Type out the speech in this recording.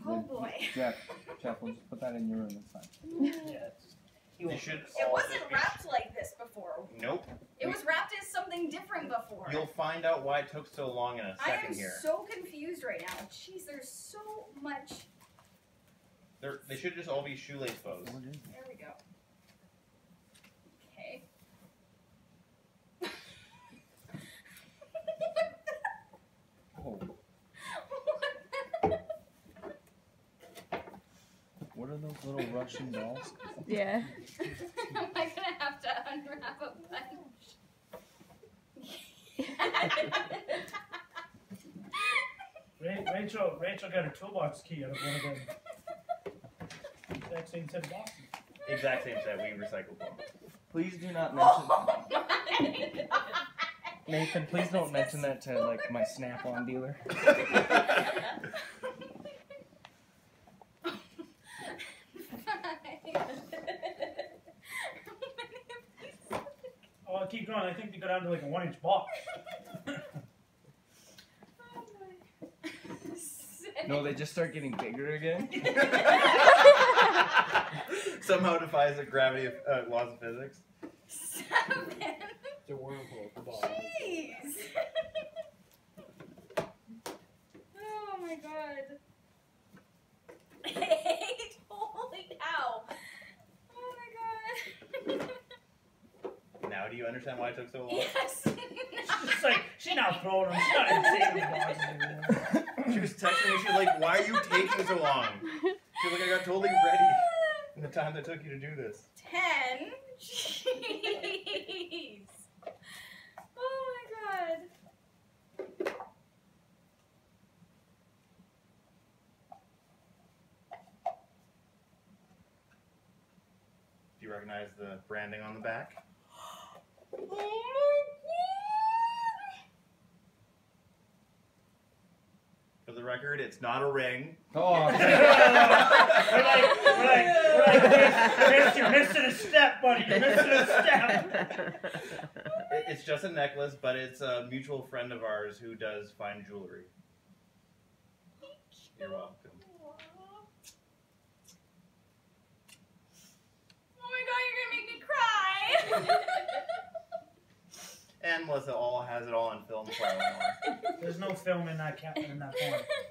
Oh boy. Jeff, we'll just put that in your room. It's fine. Yeah. It wasn't wrapped like this before. Nope. It was wrapped as something different before. You'll find out why it took so long in a second here. I am so confused right now. Jeez, there's so much. They should just all be shoelace bows. There we go. Okay. Oh. What are those little Russian dolls? Yeah. Am I gonna have to unwrap a bunch? Rachel got her toolbox key out of one of them. Exact same set of boxes. Exact same set. We recycled them. Please do not mention. Oh my God. Nathan, please don't mention that to like my Snap-on dealer. Oh, keep going. I think they go down to like a 1-inch box. No, they just start getting bigger again. Somehow defies the gravity of laws of physics. 7. It's a wormhole. Jeez. Oh my God. 8. Holy cow. Oh my God. Now do you understand why it took so long? Yes. She's just like, she's not throwing them. She's not even saving the boxes anymore. She was texting me. She was like, "Why are you taking so long?" She was like, "I got totally ready in the time that took you to do this." 10. Jeez. Oh my God. Do you recognize the branding on the back? Oh my God. For the record, it's not a ring. Oh. We're like, you're missing a step, buddy. You're missing a step. It's just a necklace, but it's a mutual friend of ours who does fine jewelry. You're welcome. Oh my God, you're gonna make me cry. And Melissa has it all on film for Eleanor. There's no film in that corner.